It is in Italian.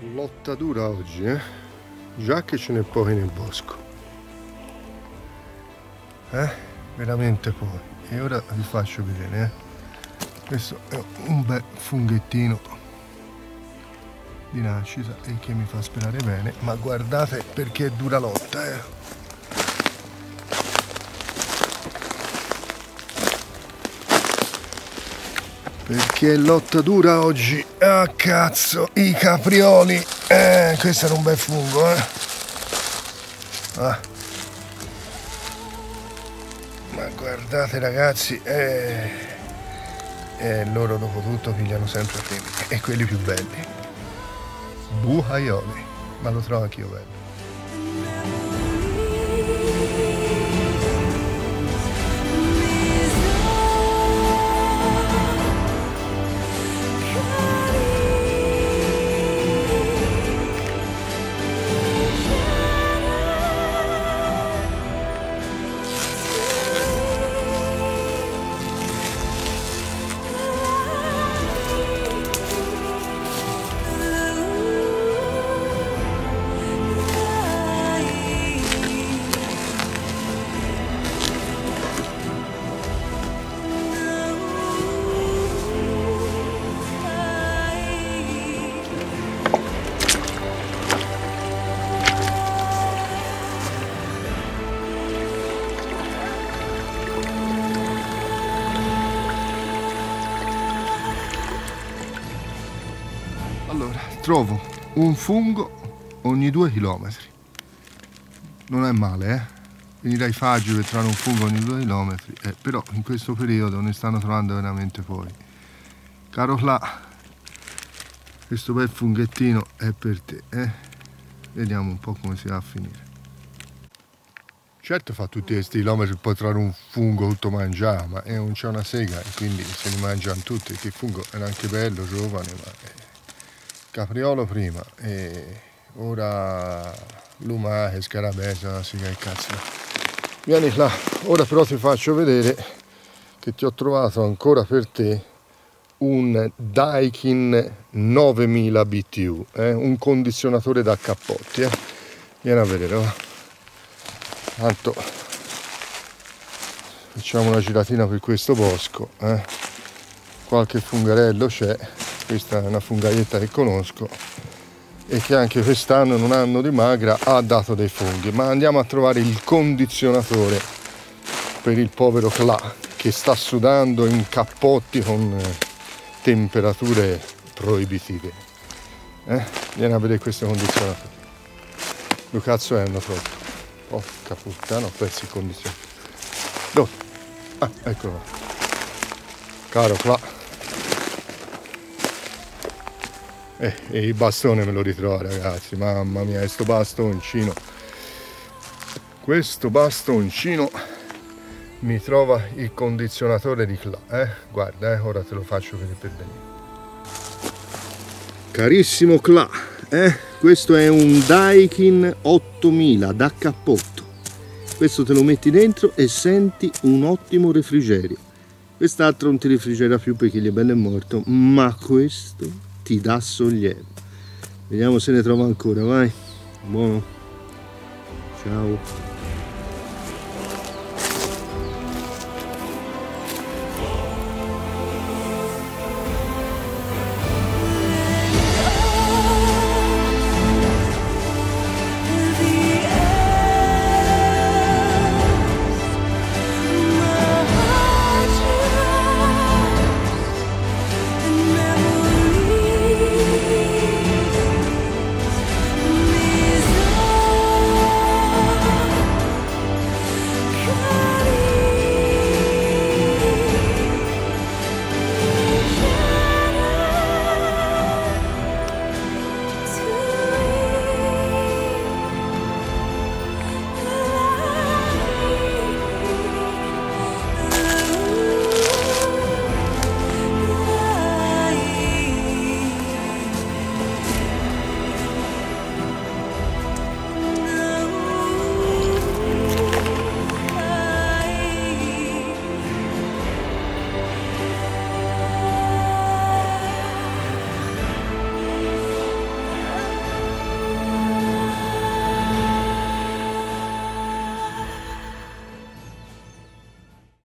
Lotta dura oggi, già che ce n'è pochi nel bosco, veramente pochi. E ora vi faccio vedere, questo è un bel funghettino di nascita e che mi fa sperare bene, ma guardate perché è dura lotta, Perché è lotta dura oggi. Ah cazzo, i caprioli. Questo era un bel fungo, Ma guardate ragazzi, loro dopo tutto pigliano sempre primi. E quelli più belli. Buhaioli. Ma lo trovo anch'io bello. Allora, trovo un fungo ogni 2 chilometri. Non è male, Venire ai Faggi per trovare un fungo ogni 2 chilometri, però in questo periodo ne stanno trovando veramente pochi. Caro Cla, questo bel funghettino è per te, Vediamo un po' come si va a finire. Certo fa tutti questi chilometri per poi trovare un fungo tutto mangiato, ma non c'è una sega, e quindi se li mangiano tutti, che il fungo era anche bello, giovane, ma... Capriolo prima e ora lumache, scarabeo, sì che cazzo. Vieni là, ora però ti faccio vedere che ti ho trovato ancora per te un Daikin 9000 BTU, un condizionatore da cappotti, Vieni a vedere, va. Tanto facciamo una giratina per questo bosco, Qualche fungarello c'è. Questa è una fungaietta che conosco e che anche quest'anno in un anno di magra ha dato dei funghi, ma andiamo a trovare il condizionatore per il povero Cla che sta sudando in cappotti con temperature proibitive. Vieni a vedere questo condizionatore. Dove cazzo è andato troppo? Porca puttana, ho perso il condizionatore. Dove? Ah, eccolo. Caro Cla. E il bastone me lo ritrovo ragazzi, mamma mia, questo bastoncino mi trova il condizionatore di Cla, guarda, ora te lo faccio vedere per bene. Carissimo Cla, questo è un Daikin 8000 da cappotto, questo te lo metti dentro e senti un ottimo refrigerio. Quest'altro non ti refrigera più perché gli è bello e morto, ma questo ti dà sollievo. Vediamo se ne trova ancora, vai. Buono. Ciao.